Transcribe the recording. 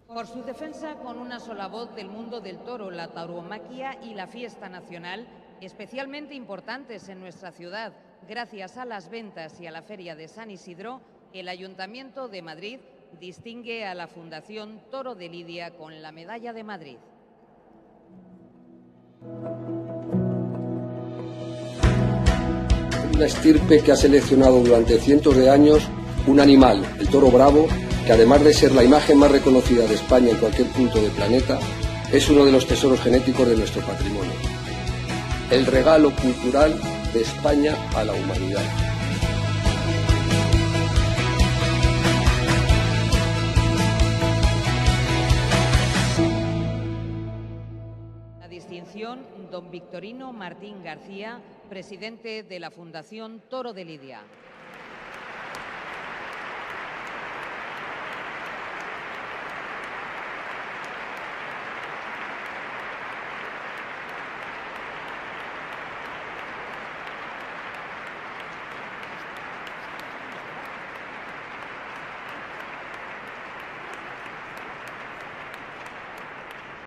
Por su defensa con una sola voz del mundo del toro, la tauromaquia y la fiesta nacional, especialmente importantes en nuestra ciudad, gracias a las ventas y a la Feria de San Isidro, el Ayuntamiento de Madrid distingue a la Fundación Toro de Lidia con la Medalla de Madrid. Una estirpe que ha seleccionado durante cientos de años un animal, el toro bravo, que además de ser la imagen más reconocida de España en cualquier punto del planeta, es uno de los tesoros genéticos de nuestro patrimonio. El regalo cultural de España a la humanidad. La distinción, don Victorino Martín García, presidente de la Fundación Toro de Lidia.